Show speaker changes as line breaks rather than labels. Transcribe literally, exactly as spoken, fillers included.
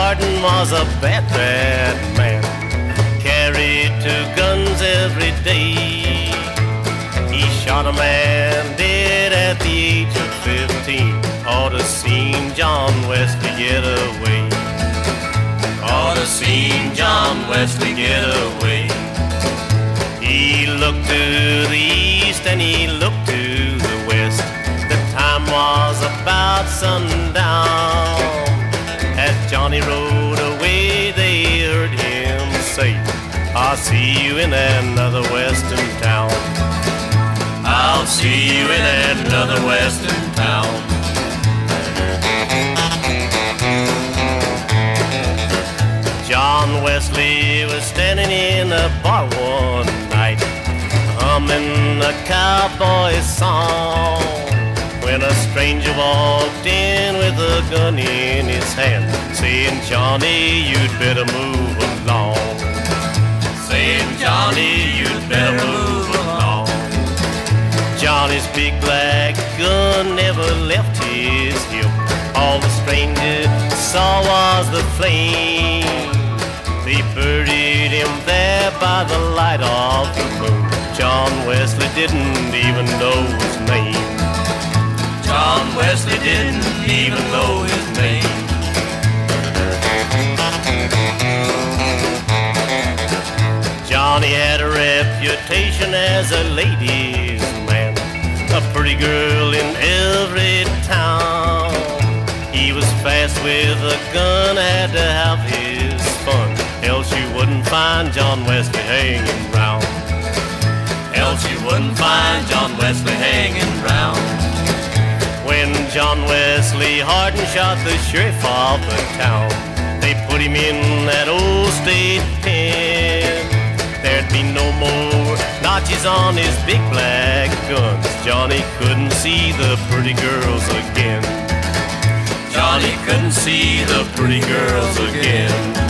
Hardin was a bad, bad man. Carried two guns every day. He shot a man dead at the age of fifteen. Ought to seen John Wesley get away. Ought to seen John Wesley get away. He looked to the east and he looked to the west. The time was about sundown. As Johnny rode away, they heard him say, I'll see you in another western town. I'll see you in another western town. John Wesley was standing in a bar one night, humming a cowboy song, when a stranger walked in with a gun in his hand, saying, Johnny, you'd better move along. Saying, Johnny, you'd better move along. Johnny's big black gun never left his hip. All the stranger saw was the flame. They buried him there by the light of the moon. John Wesley didn't even know his name. John Wesley didn't even know his name. Johnny had a reputation as a ladies' man, a pretty girl in every town. He was fast with a gun, had to have his fun, else you wouldn't find John Wesley hanging round. Else you wouldn't find John Wesley hanging round. When John Wesley Hardin shot the sheriff of the town, they put him in that old state pen. There'd be no more notches on his big black guns. Johnny couldn't see the pretty girls again. Johnny couldn't see the pretty girls again.